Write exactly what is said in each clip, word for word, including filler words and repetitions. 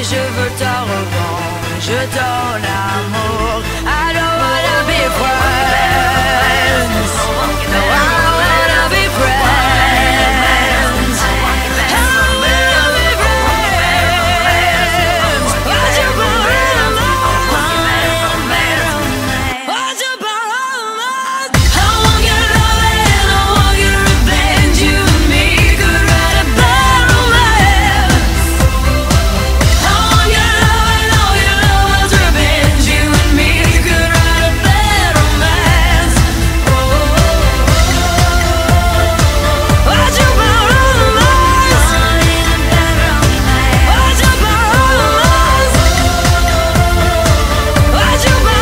je veux ta revanche, ton amour. I don't wanna be friends. No, I wanna be friends. I wanna be friends. What you put in my mind? What you put in my mind? I want your love and I want your revenge. You and me could write a bad romance. I want your love and all your love's revenge. You and me could write a bad romance. Oh, what you put in my mind? What you put in my mind? What you put in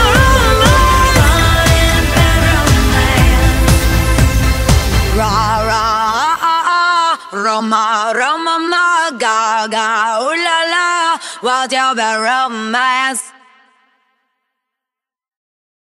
my mind? Ra ra Roma Roma ma ga ga ooh la la, what's your bad romance?